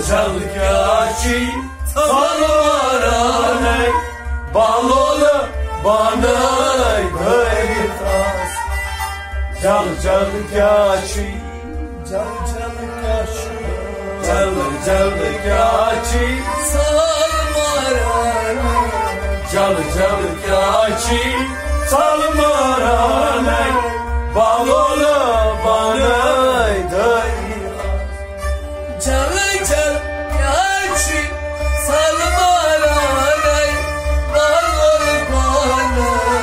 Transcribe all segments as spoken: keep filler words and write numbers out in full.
çalgaçı salmaranay balolu banay beytas Cal çalgaçı cal çalgaçı cal çalgaçı salmaranay cal çalgaçı salmaranay balolu banay beytas Cal çalgaçı salmaranay balolu banay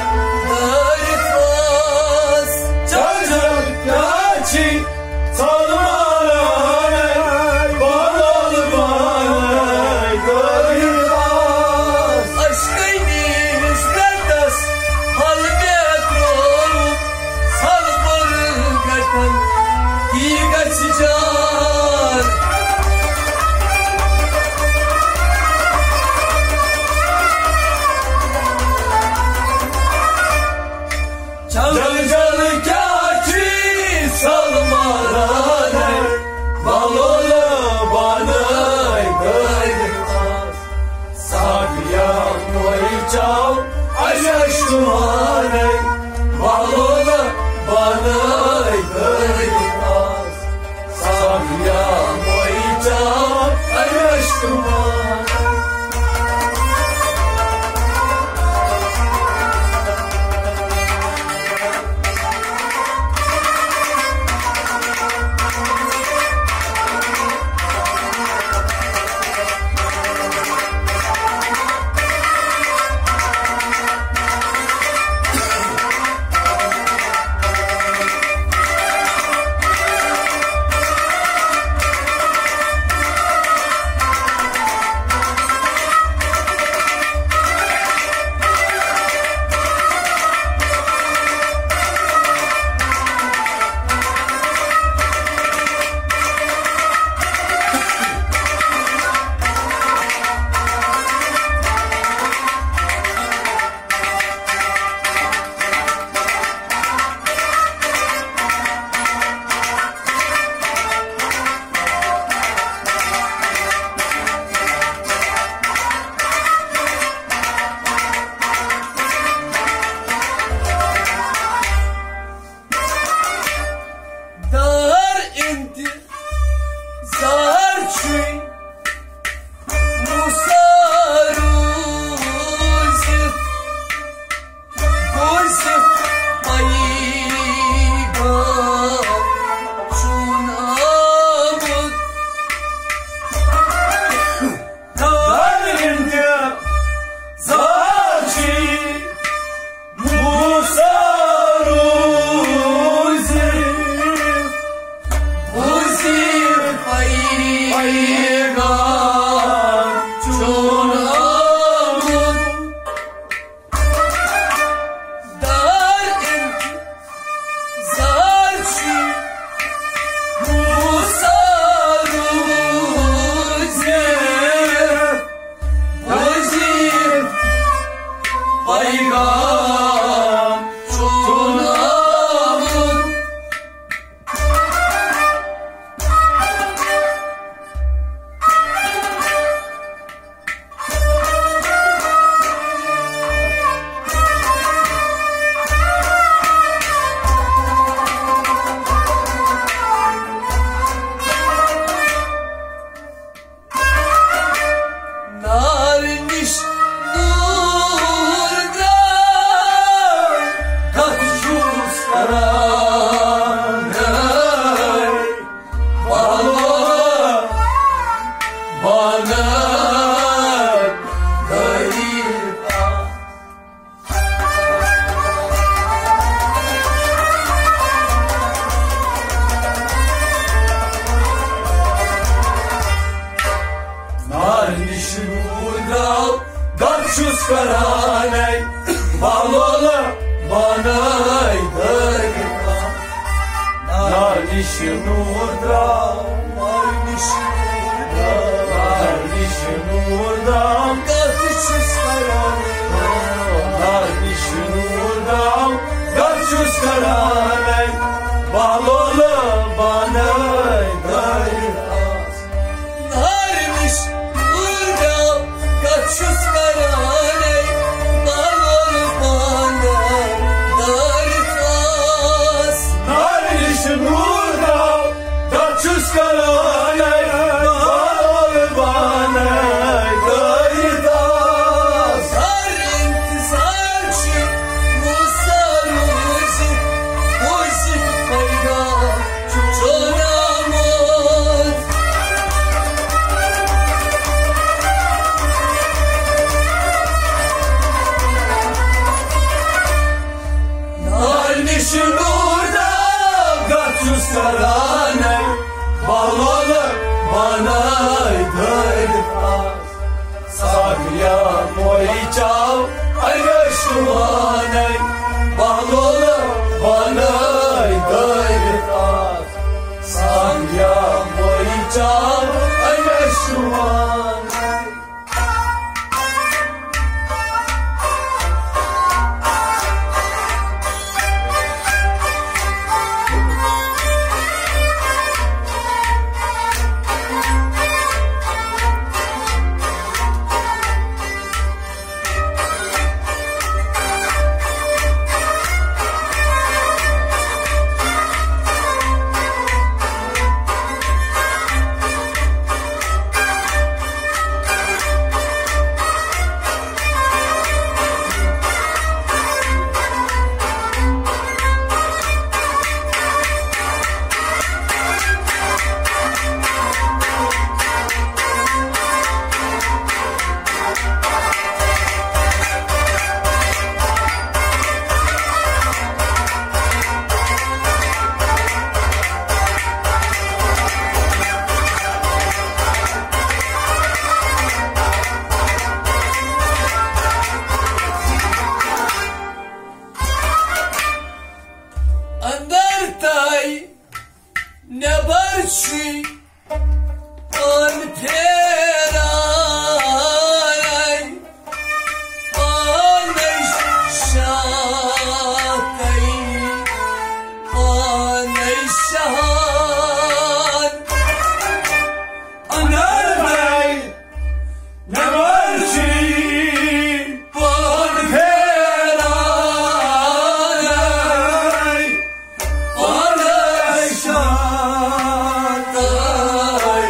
beytas Cal çalgaçı salmaranay balolu banay beytas Aşkıyız kardeş halbet olup salbır kaçtan ki kaçacak Cal çalgaçı salmaranay balolu banay beytas Sakyan boyçav aşaştumanay balolu banay beytas Sakyan boyçav aşaştumanay Dar indi zarçuy musaruzi Boyse ayga şunamut Dar indi zarçuy musaruzi Aygan çunamut dar indi zarçı musaruzi Bozir aygan çunamut Narniş nurda katuşuz karanay Balolu banay beytas Narniş nurda katuşuz karanay Balolu banay beytas Narniş nurda Narniş nurda Narniş nurda katuşuz karanay Narniş nurda katuşuz karanay Balolu banay beytas Narniş moycav ayşumanay balolu banay gayrat sanya moycav ayşumanay Nebarci an peray an şatay an şahan anarday nebarci an peray an şahan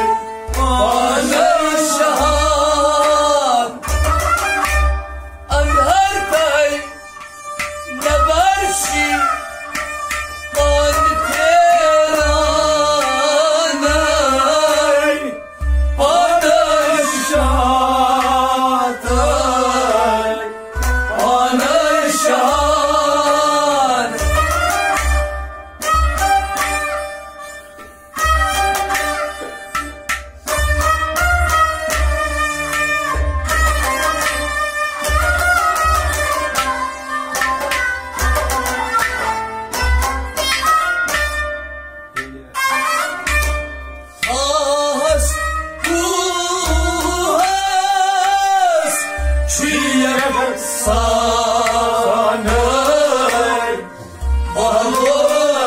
Sanay balı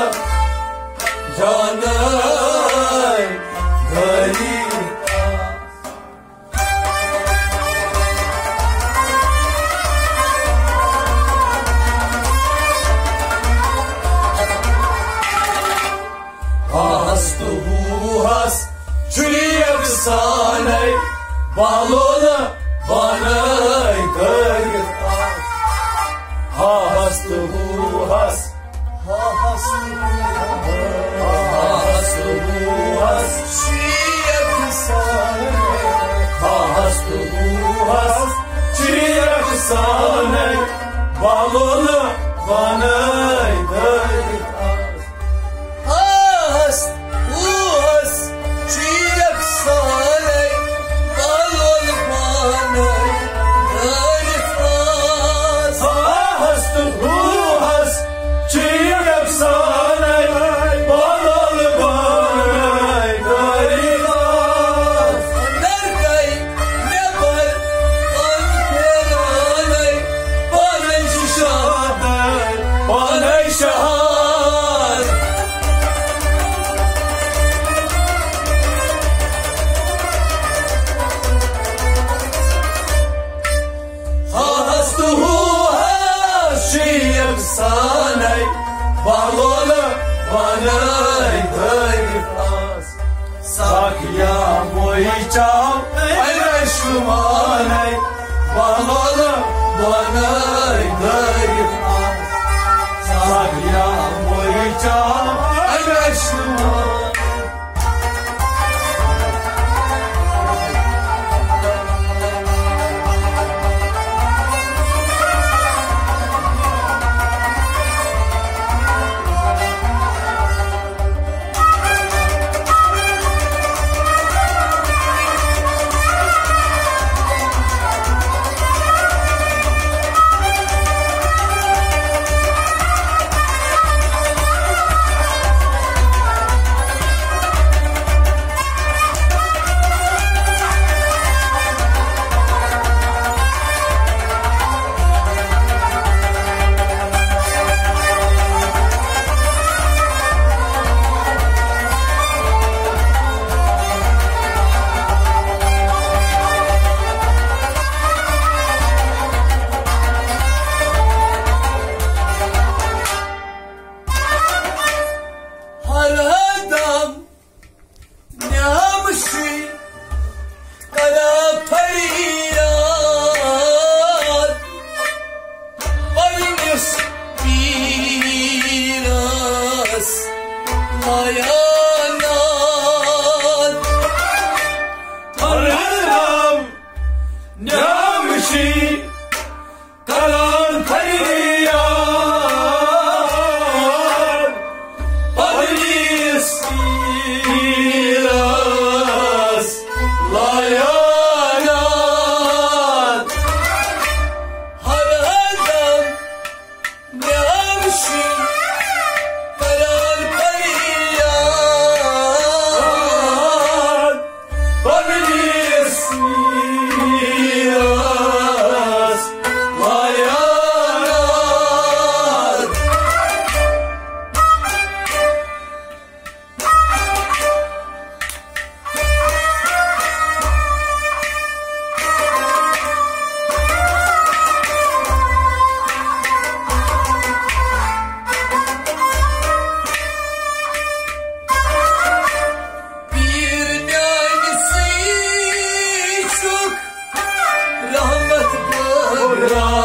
canay garip has tu has çürüyek sanay balı banay garip ha has tu has ha has ha has tu has çürüyek sanay ha has tu has çürüyek sanay balı banay garip has tu has çürüyek sanay balı banay garip has tu has çürüyek sanay balı banay garip nergay ne var an peranay banay şahan banay şahan has tu has çürüyek sanay balı banay garip sakya moycav ayşumanay balı banay garip sakya moycav ayşumanay Yavşi karan periyan Paris miras layanan Haradan yavşi karan periyan Paris miras layanan Bir tanesi çok rahmet bırak